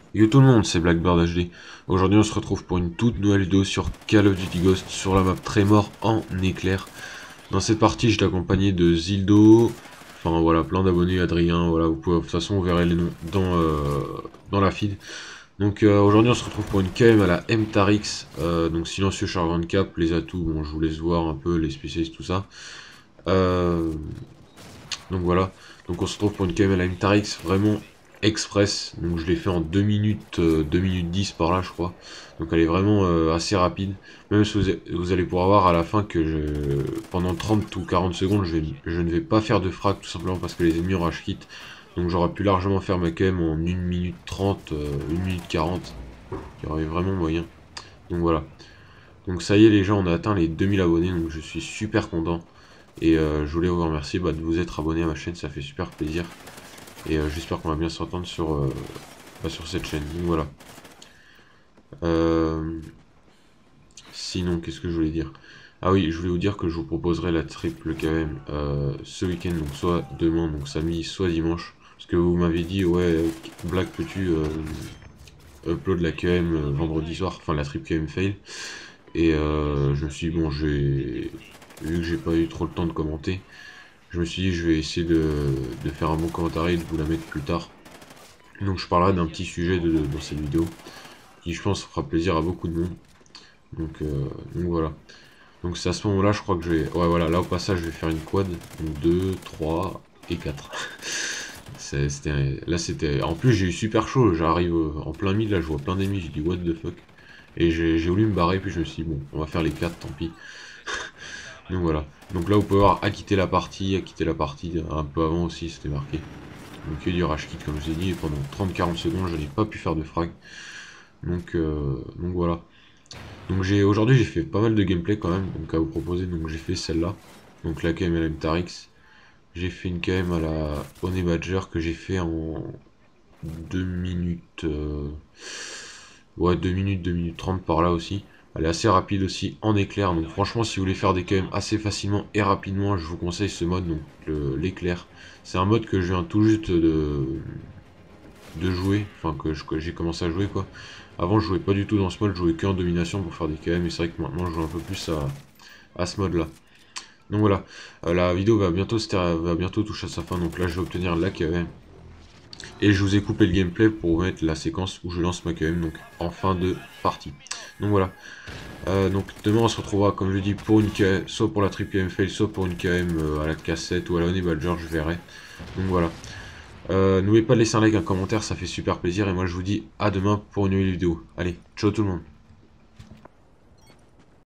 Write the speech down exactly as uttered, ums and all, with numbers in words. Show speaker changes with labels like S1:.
S1: Yo tout le monde, c'est Blackbird H D. Aujourd'hui on se retrouve pour une toute nouvelle vidéo sur Call of Duty Ghost sur la map Tremor en éclair. Dans cette partie je accompagné de Zildo, enfin voilà, plein d'abonnés, Adrien, voilà, vous pouvez, de toute façon vous verrez les noms dans, euh, dans la feed. Donc euh, aujourd'hui on se retrouve pour une K M à la M-Tarix, euh, donc silencieux chargement de cap, les atouts, bon je vous laisse voir un peu les spécialistes, tout ça. Euh, donc voilà, donc on se retrouve pour une K M à la M-Tarix vraiment express, donc je l'ai fait en deux minutes, euh, deux minutes dix par là je crois, donc elle est vraiment euh, assez rapide, même si vous, vous allez pouvoir voir à la fin que je, pendant trente ou quarante secondes je, vais, je ne vais pas faire de frag tout simplement parce que les ennemis ont rush kit, donc j'aurais pu largement faire ma K M en une minute trente, euh, une minute quarante, il y aurait vraiment moyen, donc voilà. Donc ça y est les gens, on a atteint les deux mille abonnés, donc je suis super content. Et euh, je voulais vous remercier bah, de vous être abonné à ma chaîne, ça fait super plaisir. Et euh, j'espère qu'on va bien s'entendre sur, euh, bah, sur cette chaîne. Donc voilà. Euh, sinon, qu'est-ce que je voulais dire? Ah oui, je voulais vous dire que je vous proposerai la triple K M euh, ce week-end, donc soit demain, donc samedi, soit dimanche. Parce que vous m'avez dit, ouais, Black, peux-tu euh, upload la K M euh, vendredi soir, enfin la triple K M fail. Et euh, je me suis dit, bon, j'ai vu que j'ai pas eu trop le temps de commenter, je me suis dit, je vais essayer de, de faire un bon commentaire et de vous la mettre plus tard. Donc je parlerai d'un petit sujet de, de- dans cette vidéo, qui je pense fera plaisir à beaucoup de monde. Donc, euh, donc voilà. Donc c'est à ce moment-là, je crois que je vais... Ouais voilà, là au passage, je vais faire une quad. Donc deux, trois et quatre. C'était... Là c'était... En plus j'ai eu super chaud, j'arrive en plein mid, là je vois plein d'ennemis, j'ai dit what the fuck. Et j'ai voulu me barrer, puis je me suis dit, bon, on va faire les quatre, tant pis. Donc voilà. Donc là, vous pouvez voir, acquitter la partie, acquitter la partie, un peu avant aussi, c'était marqué. Donc il y a du rage kit, comme je vous ai dit, et pendant trente à quarante secondes, je n'ai pas pu faire de frag. Donc, euh, donc voilà. Donc j'ai aujourd'hui, j'ai fait pas mal de gameplay quand même, donc à vous proposer. Donc j'ai fait celle-là, donc la K M L M Tarix. J'ai fait une K M à la Honey Badger que j'ai fait en deux minutes... euh, Ouais, deux minutes, deux minutes trente par là aussi. Elle est assez rapide aussi en éclair. Donc franchement, si vous voulez faire des K M assez facilement et rapidement, je vous conseille ce mode, donc l'éclair. C'est un mode que je viens tout juste de, de jouer, enfin que, que j'ai commencé à jouer quoi. Avant, je jouais pas du tout dans ce mode, je jouais que en domination pour faire des K M. Et c'est vrai que maintenant, je joue un peu plus à, à ce mode là. Donc voilà, Euh, la vidéo va bientôt, va bientôt toucher à sa fin. Donc là, je vais obtenir la K M. Et je vous ai coupé le gameplay pour vous mettre la séquence où je lance ma K M, donc en fin de partie. Donc voilà. Euh, donc demain on se retrouvera comme je dis pour une K M, soit pour la triple K M fail, soit pour une K M euh, à la cassette ou à la Honey Badger, je verrai. Donc voilà. Euh, N'oubliez pas de laisser un like, un commentaire, ça fait super plaisir. Et moi je vous dis à demain pour une nouvelle vidéo. Allez, ciao tout le monde.